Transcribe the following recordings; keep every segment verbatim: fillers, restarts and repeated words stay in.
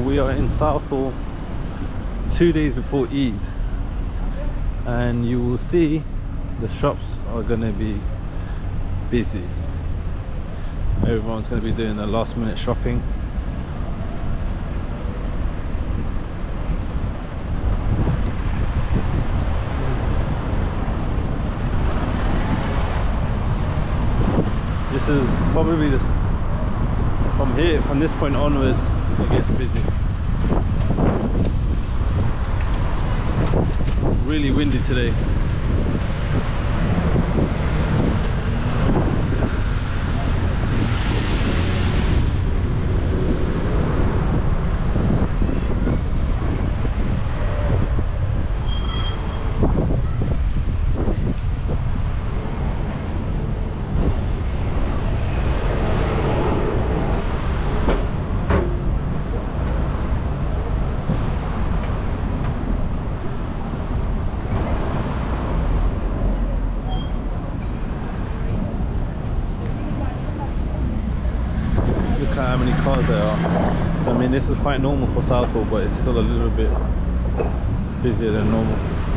we are in Southall two days before Eid, and you will see the shops are going to be busy. Everyone's going to be doing their last minute shopping. This is probably this from here, from this point onwards, it gets busy. Really windy today. Look at how many cars there are. I mean, this is quite normal for Southall, but it's still a little bit busier than normal.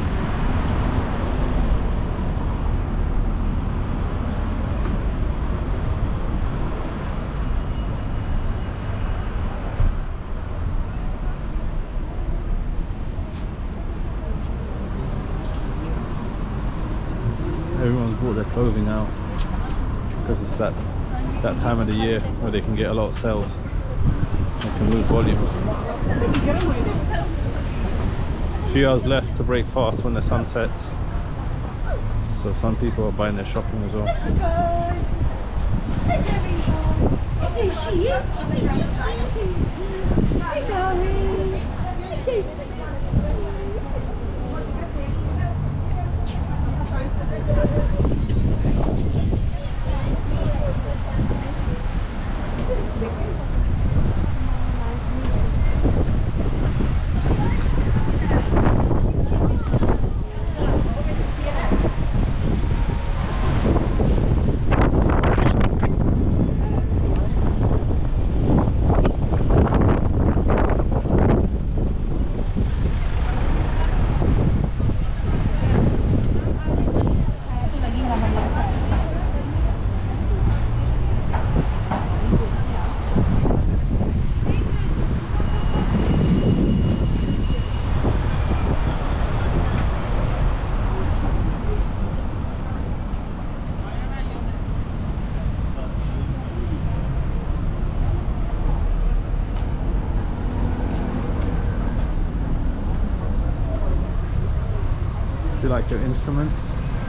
Everyone's brought their clothing out because it's that that time of the year where they can get a lot of sales. They can move volume. A few hours left to break fast when the sun sets, so some people are buying their shopping as well. Do you like your instruments?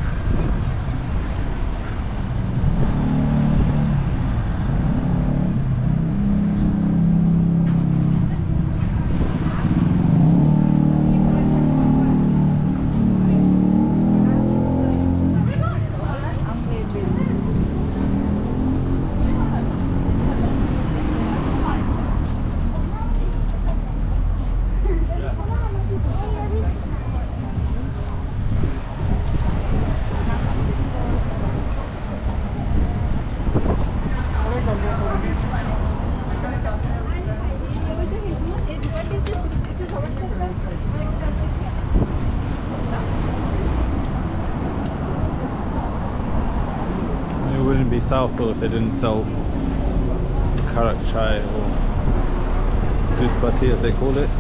It wouldn't be Southall if they didn't sell karak chai or dudh bati as they call it.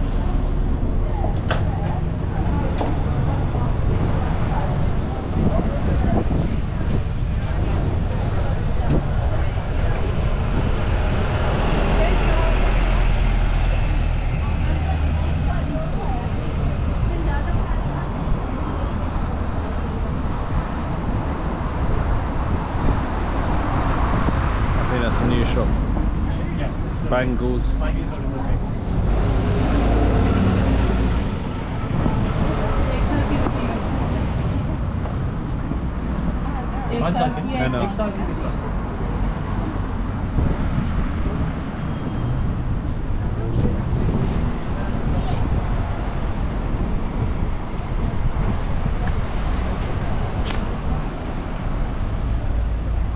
That's a new shop. Yeah. Bangles. Yeah.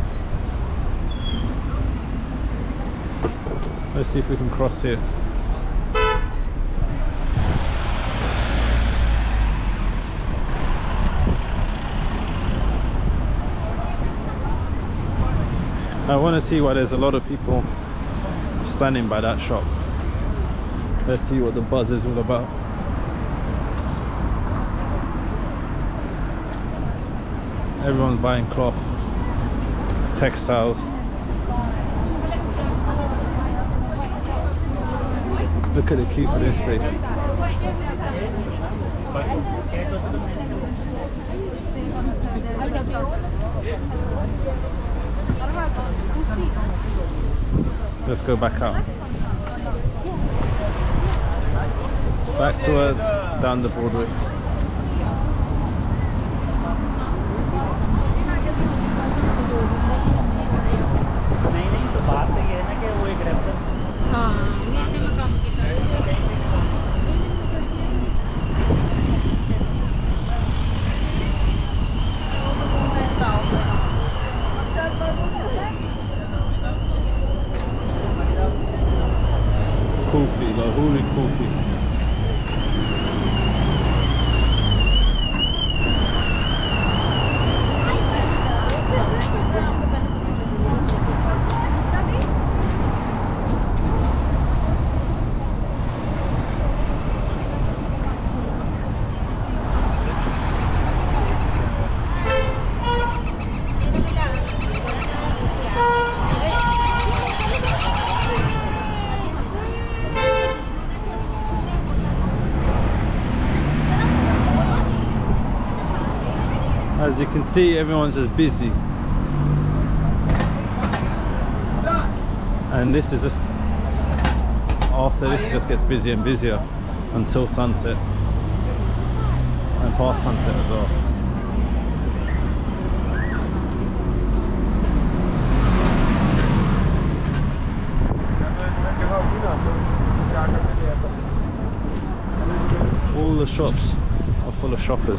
Let's see if we can cross here. I want to see why there's a lot of people standing by that shop. Let's see what the buzz is all about. Everyone's buying cloth, textiles. Look at the queue for this place. Let's go back out. Back towards down the Broadway. Kufi, Lahori Kufi. As you can see, everyone's just busy, and this is just after this, it just gets busier and busier until sunset and past sunset as well. All the shops are full of shoppers.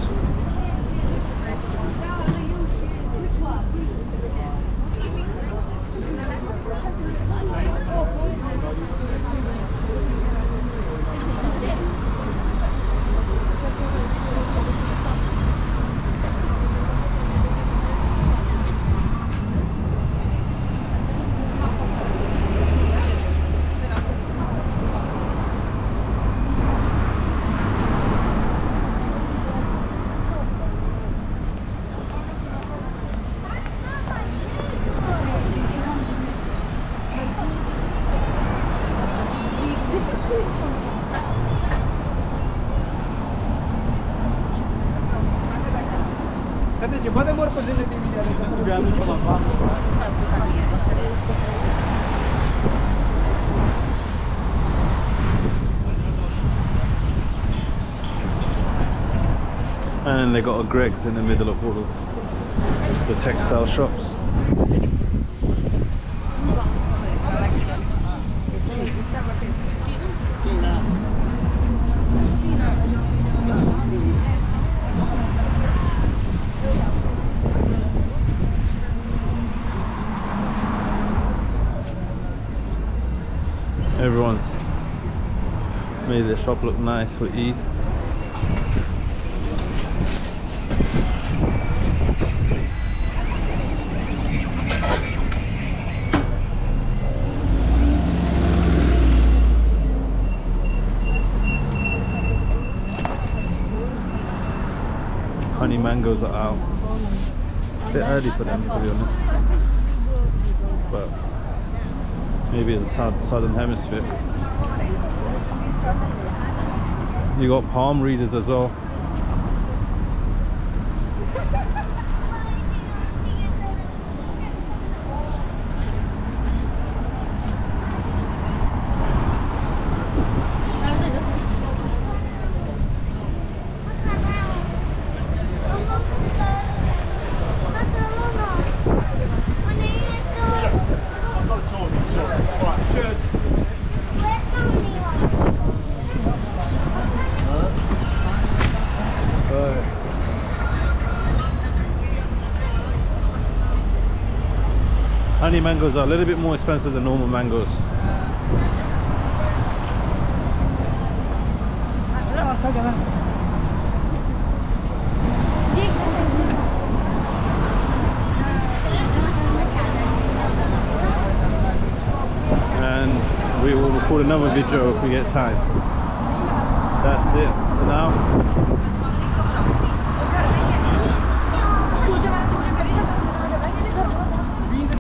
And they got a Greggs in the middle of all of the textile shops. Everyone's made the shop look nice for Eid. Honey mangoes are out. A bit early for them, to be honest, but maybe it's the southern hemisphere. You got palm readers as well. Honey mangoes are a little bit more expensive than normal mangoes. record another video if we get time. That's it for now.